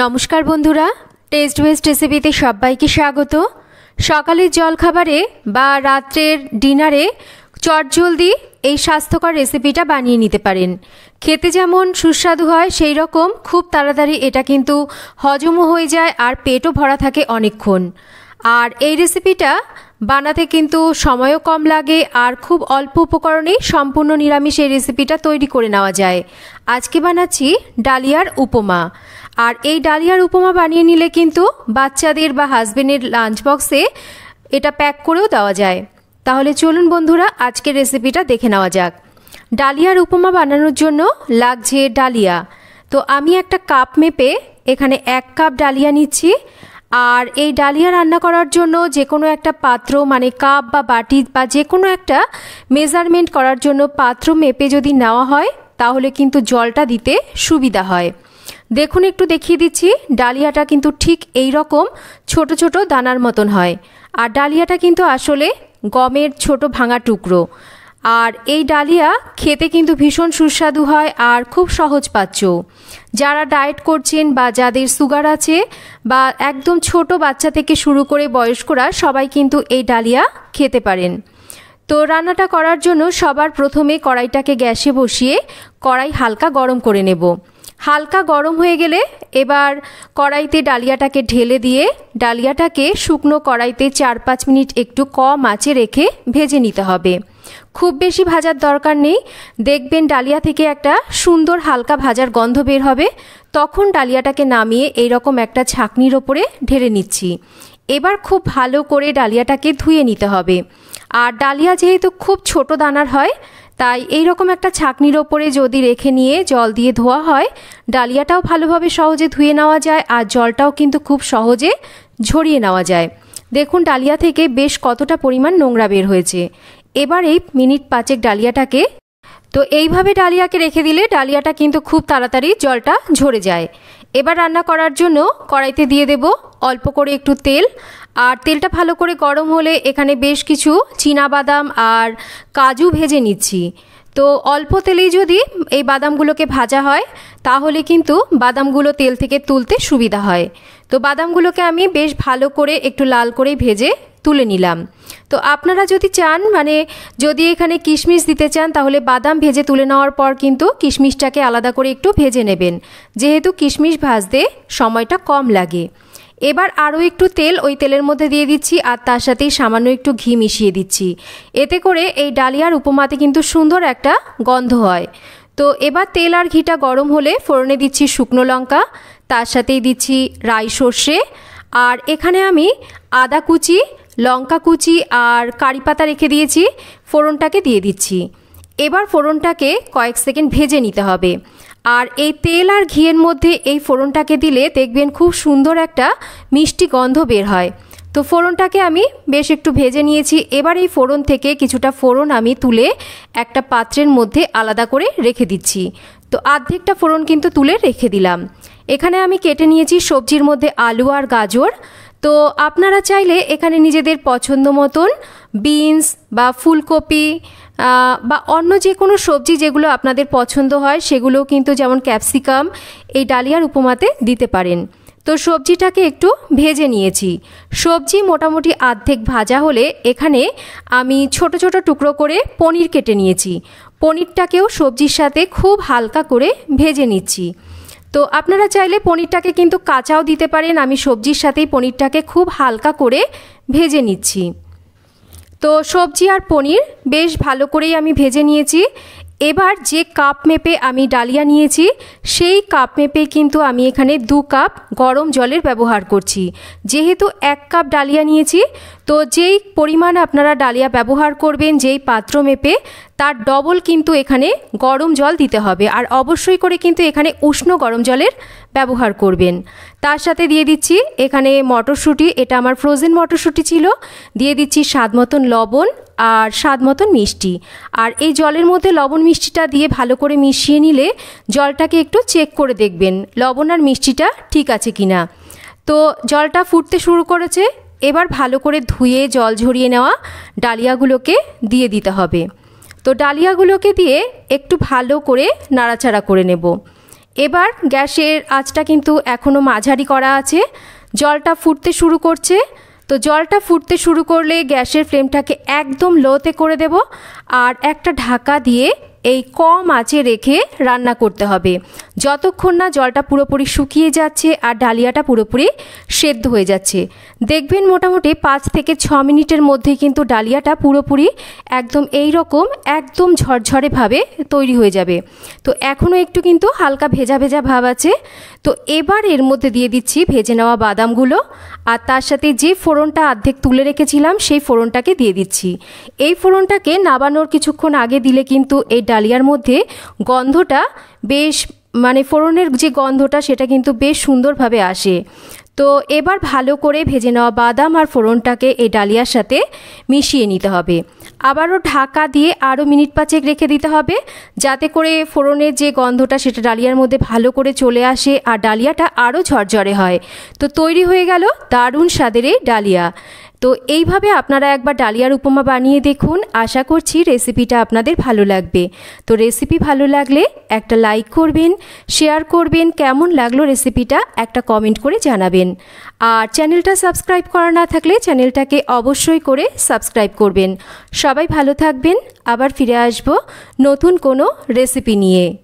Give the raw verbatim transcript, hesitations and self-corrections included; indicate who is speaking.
Speaker 1: নমস্কার বন্ধুরা, test West রেসিপিতে সবাইকে স্বাগত। সকালের জলখাবারে বা রাত্রের ডিনারে চটজলদি এই স্বাস্থ্যকর রেসিপিটা বানিয়ে নিতে পারেন। খেতে যেমন সুস্বাদু হয়, সেই রকম খুব তাড়াতাড়ি এটা কিন্তু হজমও হয়ে যায় আর পেটও ভরা থাকে অনেকক্ষণ। আর এই রেসিপিটা বানাতে কিন্তু সময়ও কম লাগে আর খুব অল্প উপকরণেই সম্পূর্ণ নিরামিষ এই রেসিপিটা তৈরি করে নেওয়া যায়। আজকে বানাচ্ছি ডালিয়ার উপমা। আর এই ডালিয়ার উপমা বানিয়ে নিলে কিন্তু বাচ্চাদের বা হাজবেন্ডের লাঞ্চ বক্সে এটা প্যাক করেও দেওয়া যায়। তাহলে চলুন বন্ধুরা আজকের রেসিপিটা দেখে নেওয়া যাক। ডালিয়ার উপমা বানানোর জন্য লাগছে ডালিয়া। তো আমি একটা কাপ মেপে এখানে এক কাপ ডালিয়া নিচ্ছি। আর এই ডালিয়া রান্না করার জন্য যে কোনো একটা পাত্র মানে কাপ বা বাটি বা যে কোনো একটা মেজারমেন্ট করার জন্য পাত্র মেপে যদি নেওয়া হয় তাহলে কিন্তু জলটা দিতে সুবিধা হয়। দেখুন, একটু দেখিয়ে দিচ্ছি, ডালিয়াটা কিন্তু ঠিক এই রকম ছোট ছোট দানার মতন হয়। আর ডালিয়াটা কিন্তু আসলে গমের ছোট ভাঙা টুকরো। আর এই ডালিয়া খেতে কিন্তু ভীষণ সুস্বাদু হয় আর খুব সহজপাচ্য। যারা ডায়েট করছেন বা যাদের সুগার আছে বা একদম ছোট বাচ্চা থেকে শুরু করে বয়স্করা সবাই কিন্তু এই ডালিয়া খেতে পারেন। তো রান্নাটা করার জন্য সবার প্রথমে কড়াইটাকে গ্যাসে বসিয়ে কড়াই হালকা গরম করে নেব। হালকা গরম হয়ে গেলে এবার কড়াইতে ডালিয়াটাকে ঢেলে দিয়ে ডালিয়াটাকে শুকনো কড়াইতে চার পাঁচ মিনিট একটু কম আঁচে রেখে ভেজে নিতে হবে। খুব বেশি ভাজার দরকার নেই। দেখবেন ডালিয়া থেকে একটা সুন্দর হালকা ভাজার গন্ধ বের হবে। তখন ডালিয়াটাকে নামিয়ে এইরকম একটা ছাঁকনির ওপরে ঢেলে নিচ্ছি। এবার খুব ভালো করে ডালিয়াটাকে ধুয়ে নিতে হবে। আর ডালিয়া যেহেতু খুব ছোট দানার হয়, তাই এই রকম একটা ছাঁকনির ওপরে যদি রেখে নিয়ে জল দিয়ে ধোয়া হয় ডালিয়াটাও ভালোভাবে সহজে ধুয়ে নেওয়া যায় আর জলটাও কিন্তু খুব সহজে ঝরিয়ে নেওয়া যায়। দেখুন ডালিয়া থেকে বেশ কতটা পরিমাণ নোংরা বের হয়েছে। এবার এই মিনিট পাঁচেক ডালিয়াটাকে তো এইভাবে ডালিয়াকে রেখে দিলে ডালিয়াটা কিন্তু খুব তাড়াতাড়ি জলটা ঝরে যায়। এবার রান্না করার জন্য কড়াইতে দিয়ে দেব অল্প করে একটু তেল। আর তেলটা ভালো করে গরম হলে এখানে বেশ কিছু চীনাবাদাম আর কাজু ভেজে নিচ্ছি। তো অল্প তেলেই যদি এই বাদামগুলোকে ভাজা হয় তাহলে কিন্তু বাদামগুলো তেল থেকে তুলতে সুবিধা হয়। তো বাদামগুলোকে আমি বেশ ভালো করে একটু লাল করে ভেজে তুলে নিলাম। তো আপনারা যদি চান মানে যদি এখানে কিশমিশ দিতে চান তাহলে বাদাম ভেজে তুলে নেওয়ার পর কিন্তু কিশমিশটাকে আলাদা করে একটু ভেজে নেবেন, যেহেতু কিশমিশ ভাজতে সময়টা কম লাগে। এবার আরও একটু তেল ওই তেলের মধ্যে দিয়ে দিচ্ছি আর তার সাথেই সামান্য একটু ঘি মিশিয়ে দিচ্ছি। এতে করে এই ডালিয়ার উপমাতে কিন্তু সুন্দর একটা গন্ধ হয়। তো এবার তেল আর ঘিটা গরম হলে ফোড়নে দিচ্ছি শুকনো লঙ্কা, তার সাথেই দিচ্ছি রাই সর্ষে। আর এখানে আমি আদা কুচি, লঙ্কা কুচি আর কারি পাতা রেখে দিয়েছি, ফোড়নটাকে দিয়ে দিচ্ছি। এবার ফোড়নটাকে কয়েক সেকেন্ড ভেজে নিতে হবে। আর এই তেল আর ঘিয়ের মধ্যে এই ফোড়নটাকে দিলে দেখবেন খুব সুন্দর একটা মিষ্টি গন্ধ বের হয়। তো ফোড়নটাকে আমি বেশ একটু ভেজে নিয়েছি। এবার এই ফোড়ন থেকে কিছুটা ফোড়ন আমি তুলে একটা পাত্রের মধ্যে আলাদা করে রেখে দিচ্ছি। তো অর্ধেকটা ফোড়ন কিন্তু তুলে রেখে দিলাম। এখানে আমি কেটে নিয়েছি সবজির মধ্যে আলু আর গাজর। তো আপনারা চাইলে এখানে নিজেদের পছন্দ মতন বিনস বা ফুলকপি বা অন্য যে কোনো সবজি যেগুলো আপনাদের পছন্দ হয় সেগুলো কিন্তু যেমন ক্যাপসিকাম এই ডালিয়ার উপমাতে দিতে পারেন। তো সবজিটাকে একটু ভেজে নিয়েছি। সবজি মোটামুটি অর্ধেক ভাজা হলে এখানে আমি ছোট ছোট টুকরো করে পনির কেটে নিয়েছি। পনিরটাকেও সবজির সাথে খুব হালকা করে ভেজে নিচ্ছি। তো আপনারা চাইলে পনিরটাকে কিন্তু কাঁচাও দিতে পারেন। আমি সবজির সাথেই পনিরটাকে খুব হালকা করে ভেজে নিচ্ছি। তো সবজি আর পনির বেশ ভালো করেই আমি ভেজে নিয়েছি। এবার যে কাপ মেপে আমি ডালিয়া নিয়েছি সেই কাপ মেপে কিন্তু আমি এখানে দু কাপ গরম জলের ব্যবহার করছি। যেহেতু এক কাপ ডালিয়া নিয়েছি, তো যেই পরিমাণ আপনারা ডালিয়া ব্যবহার করবেন যেই পাত্র মেপে তার ডবল কিন্তু এখানে গরম জল দিতে হবে। আর অবশ্যই করে কিন্তু এখানে উষ্ণ গরম জলের ব্যবহার করবেন। তার সাথে দিয়ে দিচ্ছি এখানে মটরশুঁটি, এটা আমার ফ্রোজেন মটরশুঁটি ছিল। দিয়ে দিচ্ছি স্বাদ মতন লবণ আর স্বাদ মতন মিষ্টি। আর এই জলের মধ্যে লবণ মিষ্টিটা দিয়ে ভালো করে মিশিয়ে নিলে জলটাকে একটু চেক করে দেখবেন লবণ আর মিষ্টিটা ঠিক আছে কিনা। তো জলটা ফুটতে শুরু করেছে। এবার ভালো করে ধুয়ে জল ঝরিয়ে নেওয়া ডালিয়াগুলোকে দিয়ে দিতে হবে। তো ডালিয়াগুলোকে দিয়ে একটু ভালো করে নাড়াচাড়া করে নেব। এবার গ্যাসের আঁচটা কিন্তু এখনও মাঝারি করা আছে। জলটা ফুটতে শুরু করছে। তো জলটা ফুটতে শুরু করলে গ্যাসের ফ্লেমটাকে একদম লোতে করে দেব আর একটা ঢাকা দিয়ে এই কম আঁচে রেখে রান্না করতে হবে যতক্ষণ না জলটা পুরোপুরি শুকিয়ে যাচ্ছে আর ডালিয়াটা পুরোপুরি সেদ্ধ হয়ে যাচ্ছে। দেখবেন মোটামুটি পাঁচ থেকে ছ মিনিটের মধ্যে কিন্তু ডালিয়াটা পুরোপুরি একদম এই রকম একদম ঝরঝরেভাবে তৈরি হয়ে যাবে। তো এখনও একটু কিন্তু হালকা ভেজা ভেজা ভাব আছে। তো এবার এর মধ্যে দিয়ে দিচ্ছি ভেজে নেওয়া বাদামগুলো আর তার সাথে যে ফোড়নটা অর্ধেক তুলে রেখেছিলাম সেই ফোড়নটাকে দিয়ে দিচ্ছি। এই ফোড়নটাকে নাবানোর কিছুক্ষণ আগে দিলে কিন্তু এই ডালিয়ার মধ্যে গন্ধটা বেশ মানে ফোড়নের যে গন্ধটা সেটা কিন্তু বেশ সুন্দরভাবে আসে। তো এবার ভালো করে ভেজে নেওয়া বাদাম আর ফোড়নটাকে এই ডালিয়ার সাথে মিশিয়ে নিতে হবে। আবারও ঢাকা দিয়ে আরও মিনিট পাঁচেক রেখে দিতে হবে যাতে করে ফোড়নের যে গন্ধটা সেটা ডালিয়ার মধ্যে ভালো করে চলে আসে আর ডালিয়াটা আরও ঝরঝরে হয়। তো তৈরি হয়ে গেল দারুণ স্বাদের এই ডালিয়া। তো এইভাবে আপনারা একবার ডালিয়ার উপমা বানিয়ে দেখুন। আশা করছি রেসিপিটা আপনাদের ভালো লাগবে। তো রেসিপি ভালো লাগলে একটা লাইক করবেন, শেয়ার করবেন, কেমন লাগলো রেসিপিটা একটা কমেন্ট করে জানাবেন। আর চ্যানেলটা সাবস্ক্রাইব করা না থাকলে চ্যানেলটাকে অবশ্যই করে সাবস্ক্রাইব করবেন। সবাই ভালো থাকবেন। আবার ফিরে আসবো নতুন কোনো রেসিপি নিয়ে।